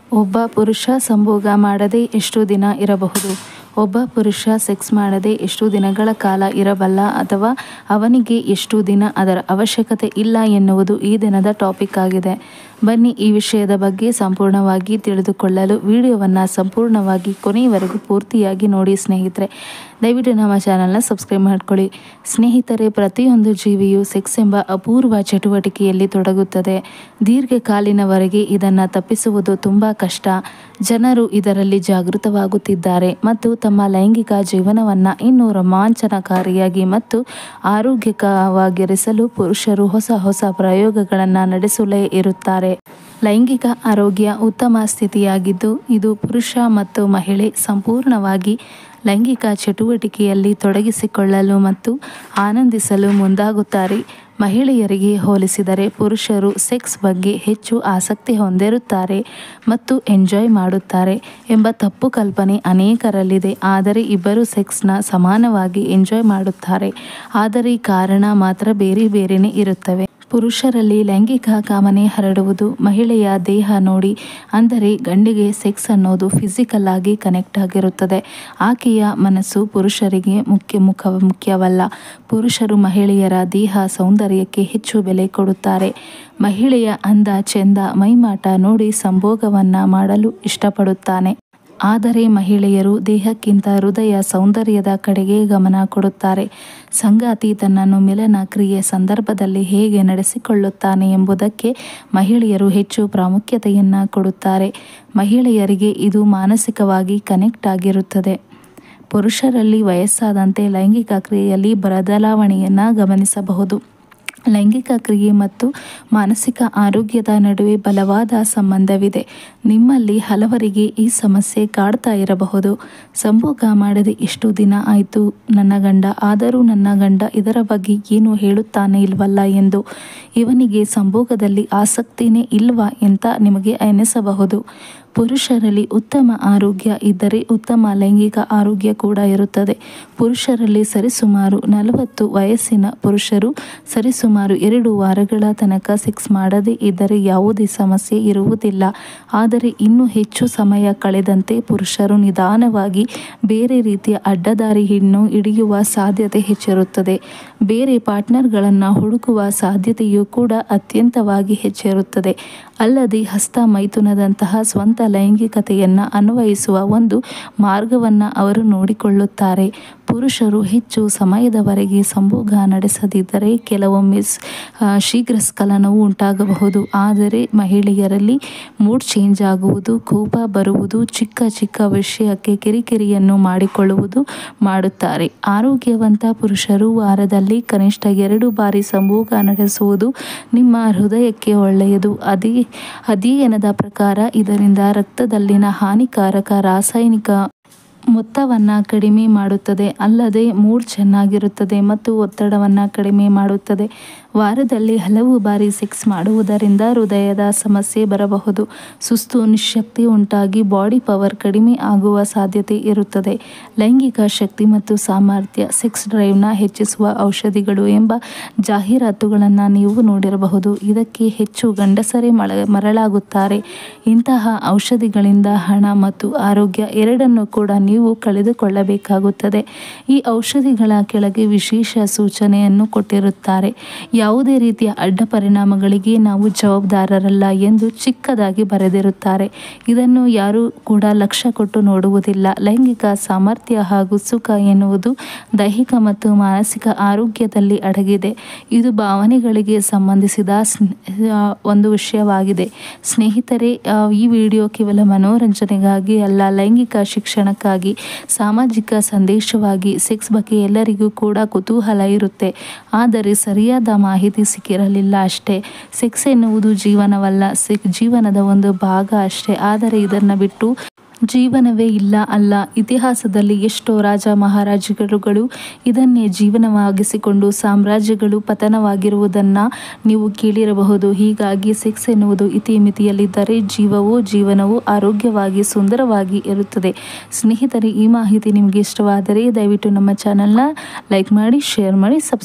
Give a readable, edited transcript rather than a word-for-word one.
ಒಬ್ಬ ಪುರುಷ ಸಂಭೋಗ ಮಾಡದೆ ಎಷ್ಟು ದಿನ ಇರಬಹುದು? ಒಬ್ಬ ಪುರುಷ ಸೆಕ್ಸ್ ಮಾಡದೆ ಎಷ್ಟು ದಿನಗಳ ಕಾಲ ಇರಬಲ್ಲ ಅಥವಾ ಅವನಿಗೆ ಎಷ್ಟು ದಿನ ಅದರ ಅವಶ್ಯಕತೆ ಇಲ್ಲ ಎನ್ನುವುದು ಈ ದಿನದ ಟಾಪಿಕ್ ಆಗಿದೆ. ಬನ್ನಿ ಈ ವಿಷಯದ ಬಗ್ಗೆ ಸಂಪೂರ್ಣವಾಗಿ ತಿಳಿದುಕೊಳ್ಳಲು ವಿಡಿಯೋವನ್ನು ಸಂಪೂರ್ಣವಾಗಿ ಕೊನೆಯವರೆಗೂ ಪೂರ್ತಿಯಾಗಿ ನೋಡಿ ಸ್ನೇಹಿತರೆ. ದಯವಿಟ್ಟು ನಮ್ಮ ಚಾನಲ್ನ ಸಬ್ಸ್ಕ್ರೈಬ್ ಮಾಡ್ಕೊಳ್ಳಿ. ಸ್ನೇಹಿತರೆ, ಪ್ರತಿಯೊಂದು ಜೀವಿಯು ಸೆಕ್ಸ್ ಎಂಬ ಅಪೂರ್ವ ಚಟುವಟಿಕೆಯಲ್ಲಿ ತೊಡಗುತ್ತದೆ. ದೀರ್ಘಕಾಲಿನವರೆಗೆ ಇದನ್ನು ತಪ್ಪಿಸುವುದು ತುಂಬ ಕಷ್ಟ. ಜನರು ಇದರಲ್ಲಿ ಜಾಗೃತವಾಗುತ್ತಿದ್ದಾರೆ ಮತ್ತು ತಮ್ಮ ಲೈಂಗಿಕ ಜೀವನವನ್ನು ಇನ್ನೂ ರೋಮಾಂಚನಕಾರಿಯಾಗಿ ಮತ್ತು ಆರೋಗ್ಯಕರವಾಗಿರಿಸಲು ಪುರುಷರು ಹೊಸ ಹೊಸ ಪ್ರಯೋಗಗಳನ್ನು ನಡೆಸಲೇ ಇರುತ್ತಾರೆ. ಲೈಂಗಿಕ ಆರೋಗ್ಯ ಉತ್ತಮ ಸ್ಥಿತಿಯಾಗಿದ್ದು, ಇದು ಪುರುಷ ಮತ್ತು ಮಹಿಳೆ ಸಂಪೂರ್ಣವಾಗಿ ಲೈಂಗಿಕ ಚಟುವಟಿಕೆಯಲ್ಲಿ ತೊಡಗಿಸಿಕೊಳ್ಳಲು ಮತ್ತು ಆನಂದಿಸಲು ಮುಂದಾಗುತ್ತಾರೆ. ಮಹಿಳೆಯರಿಗೆ ಹೋಲಿಸಿದರೆ ಪುರುಷರು ಸೆಕ್ಸ್ ಬಗ್ಗೆ ಹೆಚ್ಚು ಆಸಕ್ತಿ ಹೊಂದಿರುತ್ತಾರೆ ಮತ್ತು ಎಂಜಾಯ್ ಮಾಡುತ್ತಾರೆ ಎಂಬ ತಪ್ಪು ಕಲ್ಪನೆ ಅನೇಕರಲ್ಲಿದೆ. ಆದರೆ ಇಬ್ಬರು ಸೆಕ್ಸ್ನ ಸಮಾನವಾಗಿ ಎಂಜಾಯ್ ಮಾಡುತ್ತಾರೆ, ಆದರೆ ಕಾರಣ ಮಾತ್ರ ಬೇರೆ ಬೇರೆನೇ ಇರುತ್ತವೆ. ಪುರುಷರಲ್ಲಿ ಲೈಂಗಿಕ ಕಾಮನೆ ಹರಡುವುದು ಮಹಿಳೆಯ ದೇಹ ನೋಡಿ. ಅಂದರೆ ಗಂಡಿಗೆ ಸೆಕ್ಸ್ ಅನ್ನೋದು ಫಿಸಿಕಲ್ ಆಗಿ ಕನೆಕ್ಟ್ ಆಗಿರುತ್ತದೆ. ಆಕೆಯ ಮನಸ್ಸು ಪುರುಷರಿಗೆ ಮುಖ್ಯವಲ್ಲ. ಪುರುಷರು ಮಹಿಳೆಯರ ದೇಹ ಸೌಂದರ್ಯಕ್ಕೆ ಹೆಚ್ಚು ಬೆಲೆ ಕೊಡುತ್ತಾರೆ. ಮಹಿಳೆಯ ಅಂದ ಚೆಂದ ಮೈಮಾಟ ನೋಡಿ ಸಂಭೋಗವನ್ನು ಮಾಡಲು ಇಷ್ಟಪಡುತ್ತಾನೆ. ಆದರೆ ಮಹಿಳೆಯರು ದೇಹಕ್ಕಿಂತ ಹೃದಯ ಸೌಂದರ್ಯದ ಕಡೆಗೆ ಗಮನ ಕೊಡುತ್ತಾರೆ. ಸಂಗಾತಿ ತನ್ನನ್ನು ಮಿಲನ ಕ್ರಿಯೆ ಸಂದರ್ಭದಲ್ಲಿ ಹೇಗೆ ನಡೆಸಿಕೊಳ್ಳುತ್ತಾನೆ ಎಂಬುದಕ್ಕೆ ಮಹಿಳೆಯರು ಹೆಚ್ಚು ಪ್ರಾಮುಖ್ಯತೆಯನ್ನು ಕೊಡುತ್ತಾರೆ. ಮಹಿಳೆಯರಿಗೆ ಇದು ಮಾನಸಿಕವಾಗಿ ಕನೆಕ್ಟ್ ಆಗಿರುತ್ತದೆ. ಪುರುಷರಲ್ಲಿ ವಯಸ್ಸಾದಂತೆ ಲೈಂಗಿಕ ಕ್ರಿಯೆಯಲ್ಲಿ ಬದಲಾವಣೆಯನ್ನು ಗಮನಿಸಬಹುದು. ಲೈಂಗಿಕ ಕ್ರಿಯೆ ಮತ್ತು ಮಾನಸಿಕ ಆರೋಗ್ಯದ ನಡುವೆ ಬಲವಾದ ಸಂಬಂಧವಿದೆ. ನಿಮ್ಮಲ್ಲಿ ಹಲವರಿಗೆ ಈ ಸಮಸ್ಯೆ ಕಾಡ್ತಾ ಇರಬಹುದು. ಸಂಭೋಗ ಮಾಡದೆ ಎಷ್ಟು ದಿನ ಆಯಿತು ನನ್ನ ಗಂಡ, ಆದರೂ ನನ್ನ ಗಂಡ ಇದರ ಬಗ್ಗೆ ಏನು ಹೇಳುತ್ತಾನೆ ಇಲ್ವಲ್ಲ ಎಂದು. ಇವನಿಗೆ ಸಂಭೋಗದಲ್ಲಿ ಆಸಕ್ತಿನೇ ಇಲ್ವಾ ಅಂತ ನಿಮಗೆ ಅನಿಸಬಹುದು. ಪುರುಷರಲ್ಲಿ ಉತ್ತಮ ಆರೋಗ್ಯ ಇದ್ದರೆ ಉತ್ತಮ ಲೈಂಗಿಕ ಆರೋಗ್ಯ ಕೂಡ ಇರುತ್ತದೆ. ಪುರುಷರಲ್ಲಿ ಸರಿಸುಮಾರು 40 ವಯಸ್ಸಿನ ಪುರುಷರು ಸರಿಸುಮಾರು 2 ವಾರಗಳ ತನಕ ಸೆಕ್ಸ್ ಮಾಡದೇ ಇದ್ದರೆ ಯಾವುದೇ ಸಮಸ್ಯೆ ಇರುವುದಿಲ್ಲ. ಆದರೆ ಇನ್ನೂ ಹೆಚ್ಚು ಸಮಯ ಕಳೆದಂತೆ ಪುರುಷರು ನಿಧಾನವಾಗಿ ಬೇರೆ ರೀತಿಯ ಅಡ್ಡದಾರಿಯನ್ನು ಹಿಡಿಯುವ ಸಾಧ್ಯತೆ ಹೆಚ್ಚಿರುತ್ತದೆ. ಬೇರೆ ಪಾರ್ಟ್ನರ್ಗಳನ್ನು ಹುಡುಕುವ ಸಾಧ್ಯತೆಯೂ ಕೂಡ ಅತ್ಯಂತವಾಗಿ ಹೆಚ್ಚಿರುತ್ತದೆ. ಅಲ್ಲದೆ ಹಸ್ತ ಮೈಥುನದಂತಹ ಸ್ವಂತ ಲೈಂಗಿಕತೆಯನ್ನು ಅನ್ವಯಿಸುವ ಒಂದು ಮಾರ್ಗವನ್ನು ಅವರು ನೋಡಿಕೊಳ್ಳುತ್ತಾರೆ. ಪುರುಷರು ಹೆಚ್ಚು ಸಮಯದವರೆಗೆ ಸಂಭೋಗ ನಡೆಸದಿದ್ದರೆ ಕೆಲವೊಮ್ಮೆ ಶೀಘ್ರಸ್ಖಲನವು ಉಂಟಾಗಬಹುದು. ಆದರೆ ಮಹಿಳೆಯರಲ್ಲಿ ಮೂಡ್ ಚೇಂಜ್ ಆಗುವುದು, ಕೋಪ ಬರುವುದು, ಚಿಕ್ಕ ಚಿಕ್ಕ ವಿಷಯಕ್ಕೆ ಕಿರಿಕಿರಿಯನ್ನು ಮಾಡಿಕೊಳ್ಳುವುದು ಮಾಡುತ್ತಾರೆ. ಆರೋಗ್ಯವಂತ ಪುರುಷರು ವಾರದಲ್ಲಿ ಕನಿಷ್ಠ 2 ಬಾರಿ ಸಂಭೋಗ ನಡೆಸುವುದು ನಿಮ್ಮ ಹೃದಯಕ್ಕೆ ಒಳ್ಳೆಯದು. ಅಧ್ಯಯನದ ಪ್ರಕಾರ ಇದರಿಂದ ರಕ್ತದಲ್ಲಿನ ಹಾನಿಕಾರಕ ರಾಸಾಯನಿಕ ಮೊತ್ತವನ್ನು ಕಡಿಮೆ ಮಾಡುತ್ತದೆ. ಅಲ್ಲದೆ ಮೂಡ್ ಚೆನ್ನಾಗಿರುತ್ತದೆ ಮತ್ತು ಒತ್ತಡವನ್ನು ಕಡಿಮೆ ಮಾಡುತ್ತದೆ. ವಾರದಲ್ಲಿ ಹಲವು ಬಾರಿ ಸೆಕ್ಸ್ ಮಾಡುವುದರಿಂದ ಹೃದಯದ ಸಮಸ್ಯೆ ಬರಬಹುದು. ಸುಸ್ತು, ನಿಶ್ಶಕ್ತಿ ಉಂಟಾಗಿ ಬಾಡಿ ಪವರ್ ಕಡಿಮೆ ಆಗುವ ಸಾಧ್ಯತೆ ಇರುತ್ತದೆ. ಲೈಂಗಿಕ ಶಕ್ತಿ ಮತ್ತು ಸಾಮರ್ಥ್ಯ, ಸೆಕ್ಸ್ ಡ್ರೈವ್ನ ಹೆಚ್ಚಿಸುವ ಔಷಧಿಗಳು ಎಂಬ ಜಾಹೀರಾತುಗಳನ್ನು ನೀವು ನೋಡಿರಬಹುದು. ಇದಕ್ಕೆ ಹೆಚ್ಚು ಗಂಡಸರೇ ಮರಳಾಗುತ್ತಾರೆ. ಇಂತಹ ಔಷಧಿಗಳಿಂದ ಹಣ ಮತ್ತು ಆರೋಗ್ಯ ಎರಡನ್ನೂ ಕೂಡ ನೀವು ಕಳೆದುಕೊಳ್ಳಬೇಕಾಗುತ್ತದೆ. ಈ ಔಷಧಿಗಳ ಕೆಳಗೆ ವಿಶೇಷ ಸೂಚನೆಯನ್ನು ಕೊಟ್ಟಿರುತ್ತಾರೆ. ಯಾವುದೇ ರೀತಿಯ ಅಡ್ಡ ಪರಿಣಾಮಗಳಿಗೆ ನಾವು ಜವಾಬ್ದಾರರಲ್ಲ ಎಂದು ಚಿಕ್ಕದಾಗಿ ಬರೆದಿರುತ್ತಾರೆ. ಇದನ್ನು ಯಾರೂ ಕೂಡ ಲಕ್ಷ್ಯ ಕೊಟ್ಟು ನೋಡುವುದಿಲ್ಲ. ಲೈಂಗಿಕ ಸಾಮರ್ಥ್ಯ ಹಾಗೂ ಸುಖ ಎನ್ನುವುದು ದೈಹಿಕ ಮತ್ತು ಮಾನಸಿಕ ಆರೋಗ್ಯದಲ್ಲಿ ಅಡಗಿದೆ. ಇದು ಭಾವನೆಗಳಿಗೆ ಸಂಬಂಧಿಸಿದ ಒಂದು ವಿಷಯವಾಗಿದೆ. ಸ್ನೇಹಿತರೆ, ಈ ವಿಡಿಯೋ ಕೇವಲ ಮನೋರಂಜನೆಗಾಗಿ ಅಲ್ಲ, ಲೈಂಗಿಕ ಶಿಕ್ಷಣಕ್ಕಾಗಿ, ಸಾಮಾಜಿಕ ಸಂದೇಶವಾಗಿ. ಸೆಕ್ಸ್ ಬಗ್ಗೆ ಎಲ್ಲರಿಗೂ ಕೂಡ ಕುತೂಹಲ ಇರುತ್ತೆ, ಆದರೆ ಸರಿಯಾದ ಮಾಹಿತಿ ಸಿಕ್ಕಿರಲಿಲ್ಲ ಅಷ್ಟೇ. ಸೆಕ್ಸ್ ಎನ್ನುವುದು ಜೀವನವಲ್ಲ, ಜೀವನದ ಒಂದು ಭಾಗ ಅಷ್ಟೇ. ಆದರೆ ಇದನ್ನು ಬಿಟ್ಟು ಜೀವನವೇ ಇಲ್ಲ ಅಲ್ಲ. ಇತಿಹಾಸದಲ್ಲಿ ಎಷ್ಟೋ ರಾಜ ಮಹಾರಾಜರುಗಳು ಇದನ್ನೇ ಜೀವನವಾಗಿಸಿಕೊಂಡು ಸಾಮ್ರಾಜ್ಯಗಳು ಪತನವಾಗಿರುವುದನ್ನು ನೀವು ಕೇಳಿರಬಹುದು. ಹೀಗಾಗಿ ಸೆಕ್ಸ್ ಎನ್ನುವುದು ಇತಿಮಿತಿಯಲ್ಲಿದ್ದರೆ ಜೀವನವು ಆರೋಗ್ಯವಾಗಿ ಸುಂದರವಾಗಿ ಇರುತ್ತದೆ. ಸ್ನೇಹಿತರೆ, ಈ ಮಾಹಿತಿ ನಿಮಗೆ ಇಷ್ಟವಾದರೆ ದಯವಿಟ್ಟು ನಮ್ಮ ಚಾನಲ್ನ ಲೈಕ್ ಮಾಡಿ, ಶೇರ್ ಮಾಡಿ, ಸಬ್ಸ್ಕ್ರೈಬ್